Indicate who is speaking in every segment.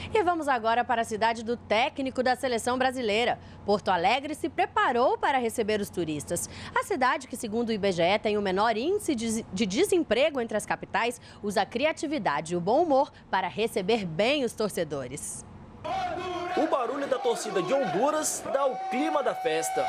Speaker 1: E vamos agora para a cidade do técnico da seleção brasileira. Porto Alegre se preparou para receber os turistas. A cidade, que segundo o IBGE tem o menor índice de desemprego entre as capitais, usa a criatividade e o bom humor para receber bem os torcedores.
Speaker 2: O barulho da torcida de Honduras dá o clima da festa.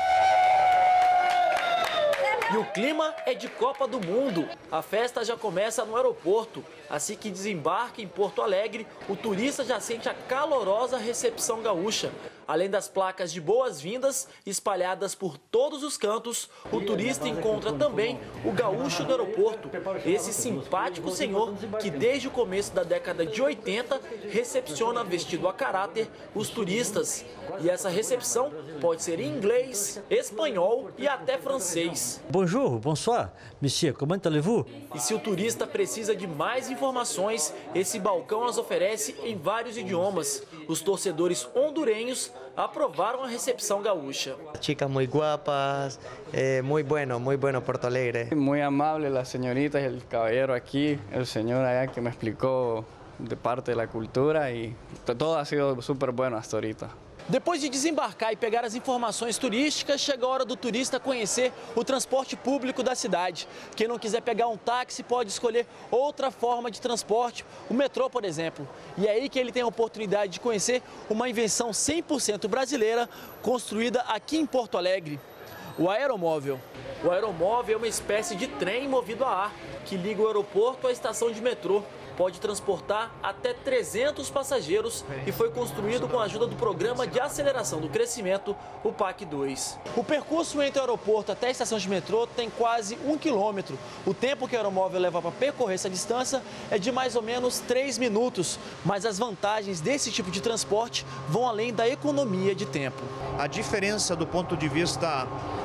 Speaker 2: E o clima é de Copa do Mundo. A festa já começa no aeroporto. Assim que desembarca em Porto Alegre, o turista já sente a calorosa recepção gaúcha. Além das placas de boas-vindas espalhadas por todos os cantos, o turista encontra também o gaúcho do aeroporto. Esse simpático senhor que desde o começo da década de 80 recepciona vestido a caráter os turistas. E essa recepção pode ser em inglês, espanhol e até francês.
Speaker 3: Bonjour, bonsoir, monsieur, comment allez-vous?
Speaker 2: E se o turista precisa de mais informações, esse balcão as oferece em vários idiomas. Os torcedores hondurenhos aprovaram a recepção gaúcha.
Speaker 4: Chicas muy guapas, muy bueno Porto Alegre.
Speaker 5: Muy amable las señoritas y el caballero aquí, el señor allá que me explicó de parte de la cultura y todo ha sido súper bueno hasta ahorita.
Speaker 2: Depois de desembarcar e pegar as informações turísticas, chega a hora do turista conhecer o transporte público da cidade. Quem não quiser pegar um táxi pode escolher outra forma de transporte, o metrô, por exemplo. E é aí que ele tem a oportunidade de conhecer uma invenção 100% brasileira construída aqui em Porto Alegre, o aeromóvel. O aeromóvel é uma espécie de trem movido a ar que liga o aeroporto à estação de metrô. Pode transportar até 300 passageiros e foi construído com a ajuda do Programa de Aceleração do Crescimento, o PAC 2. O percurso entre o aeroporto até a estação de metrô tem quase 1 quilômetro. O tempo que o aeromóvel leva para percorrer essa distância é de mais ou menos 3 minutos. Mas as vantagens desse tipo de transporte vão além da economia de tempo.
Speaker 6: A diferença do ponto de vista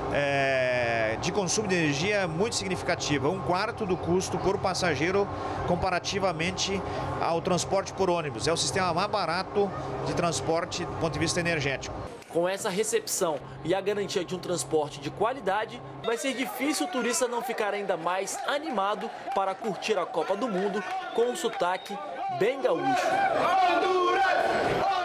Speaker 6: de consumo de energia é muito significativa, 1/4 do custo por passageiro comparativamente ao transporte por ônibus. É o sistema mais barato de transporte do ponto de vista energético.
Speaker 2: Com essa recepção e a garantia de um transporte de qualidade, vai ser difícil o turista não ficar ainda mais animado para curtir a Copa do Mundo com um sotaque bem gaúcho.